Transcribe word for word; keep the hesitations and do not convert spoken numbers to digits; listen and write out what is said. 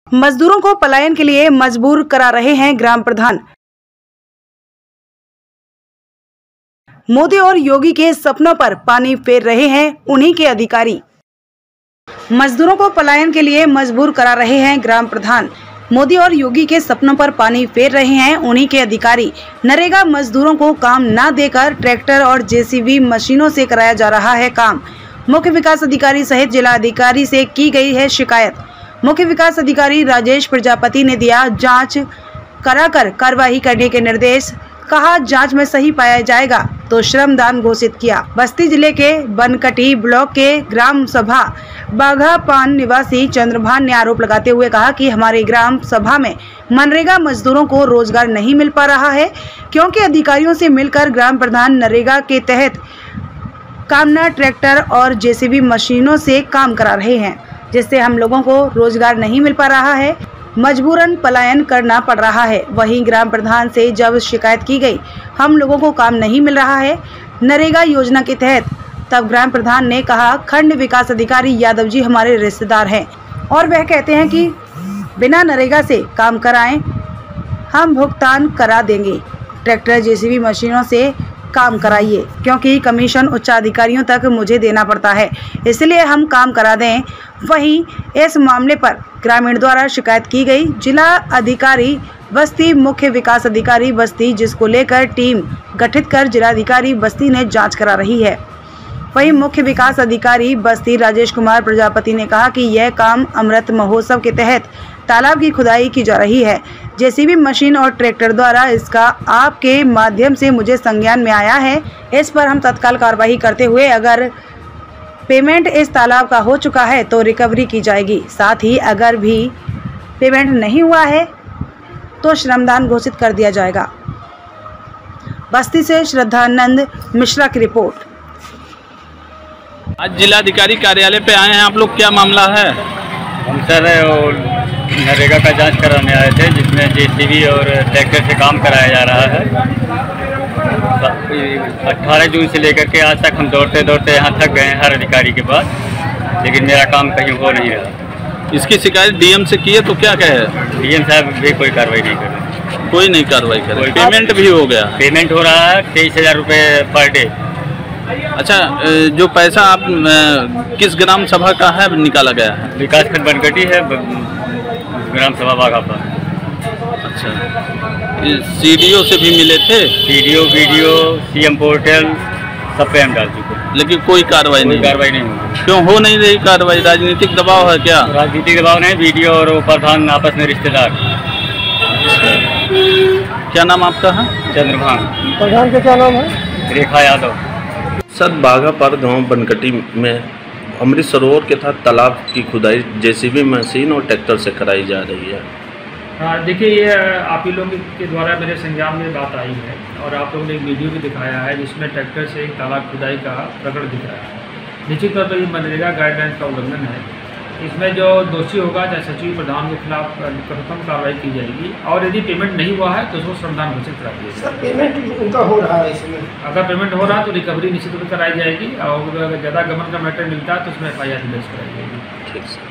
मजदूरों को पलायन के लिए मजबूर करा रहे हैं ग्राम प्रधान। मोदी और योगी के सपनों पर पानी फेर रहे हैं उन्हीं के अधिकारी। मजदूरों को पलायन के लिए मजबूर करा रहे हैं ग्राम प्रधान। मोदी और योगी के सपनों पर पानी फेर रहे हैं उन्हीं के अधिकारी। नरेगा मजदूरों को काम न देकर ट्रैक्टर और जेसीबी मशीनों से कराया जा रहा है काम। मुख्य विकास अधिकारी सहित जिला अधिकारी से की गई है शिकायत। मुख्य विकास अधिकारी राजेश प्रजापति ने दिया जांच कराकर कार्रवाई करने के निर्देश। कहा जांच में सही पाया जाएगा तो श्रमदान घोषित किया। बस्ती जिले के बनकटी ब्लॉक के ग्राम सभा बाघापान निवासी चंद्रभान ने आरोप लगाते हुए कहा कि हमारे ग्राम सभा में मनरेगा मजदूरों को रोजगार नहीं मिल पा रहा है, क्योंकि अधिकारियों से मिलकर ग्राम प्रधान नरेगा के तहत कामना ट्रैक्टर और जेसीबी मशीनों से काम करा रहे हैं, जिससे हम लोगों को रोजगार नहीं मिल पा रहा है, मजबूरन पलायन करना पड़ रहा है। वहीं ग्राम प्रधान से जब शिकायत की गई हम लोगों को काम नहीं मिल रहा है नरेगा योजना के तहत, तब ग्राम प्रधान ने कहा खंड विकास अधिकारी यादव जी हमारे रिश्तेदार हैं और वह कहते हैं कि बिना नरेगा से काम कराएं हम भुगतान करा देंगे। ट्रैक्टर जेसीबी मशीनों से काम कराइए, क्योंकि कमीशन उच्चाधिकारियों तक मुझे देना पड़ता है, इसलिए हम काम करा दें। वहीं इस मामले पर ग्रामीण द्वारा शिकायत की गई। जिला अधिकारी बस्ती मुख्य विकास अधिकारी बस्ती, जिसको लेकर टीम गठित कर जिलाधिकारी बस्ती ने जांच करा रही है। वहीं मुख्य विकास अधिकारी बस्ती राजेश कुमार प्रजापति ने कहा कि यह काम अमृत महोत्सव के तहत तालाब की खुदाई की जा रही है। जेसीबी मशीन और ट्रैक्टर द्वारा इसका आपके माध्यम से मुझे संज्ञान में आया है। इस पर हम तत्काल कार्रवाई करते हुए अगर पेमेंट इस तालाब का हो चुका है तो रिकवरी की जाएगी। साथ ही अगर भी पेमेंट नहीं हुआ है तो श्रमदान घोषित कर दिया जाएगा। बस्ती से श्रद्धानंद मिश्रा की रिपोर्ट। आज जिलाधिकारी कार्यालय पे आए हैं आप लोग, क्या मामला है? हम सर नरेगा का जांच कराने आए थे, जिसमें जेसीबी और ट्रैक्टर से काम कराया जा रहा है। अठारह जून से लेकर के आज तक हम दौड़ते दौड़ते यहाँ थक गए हैं हर अधिकारी के पास, लेकिन मेरा काम कहीं हो नहीं रहा। इसकी शिकायत डीएम से की है तो क्या कहे? डीएम साहब भी कोई कार्रवाई नहीं कर रहे। कोई नहीं कार्रवाई कर रहे। पेमेंट भी हो गया? पेमेंट हो रहा है तेईस हजार रुपये पर डे। अच्छा, जो पैसा आप किस ग्राम सभा का है निकाला गया है? विकास खंड बनकटी है, ग्राम सभा बाघापान। अच्छा, सीडीओ से भी मिले थे? सीडीओ वीडियो सीएम पोर्टल सब पे हम डाल चुके हैं, लेकिन कोई कार्रवाई नहीं कार्रवाई नहीं हुई। क्यों हो नहीं रही कार्रवाई? राजनीतिक दबाव है क्या? राजनीतिक दबाव नहीं, वीडियो और प्रधान आपस में रिश्तेदार। क्या नाम आपका है? चंद्रभान। प्रधान का क्या नाम है? रेखा यादव। सर, बाघापार गांव बनकटी में अमृत सरोवर के तहत तालाब की खुदाई जेसीबी मशीन और ट्रैक्टर से कराई जा रही है। हाँ, देखिए, ये आप ही लोगों के द्वारा मेरे संज्ञान में बात आई है और आप लोगों ने एक वीडियो भी दिखाया है जिसमें ट्रैक्टर से एक तालाब खुदाई का प्रकरण दिख रहा है। निश्चित तौर पर ये मनरेगा गाइडलाइन का उल्लंघन है। इसमें जो दोषी होगा चाहे सचिव प्रधान के खिलाफ कठोरतम कार्रवाई की जाएगी और यदि पेमेंट नहीं हुआ है तो उसको श्रमदान घोषित करा दिया जाएगा। सर, पेमेंट उनका हो रहा है इसमें? अगर पेमेंट हो रहा है तो रिकवरी निश्चित रूप से कराई जाएगी और अगर ज़्यादा गमन का मैटर मिलता है तो उसमें एफ आई आर दर्ज कराई जाएगी। ठीक है।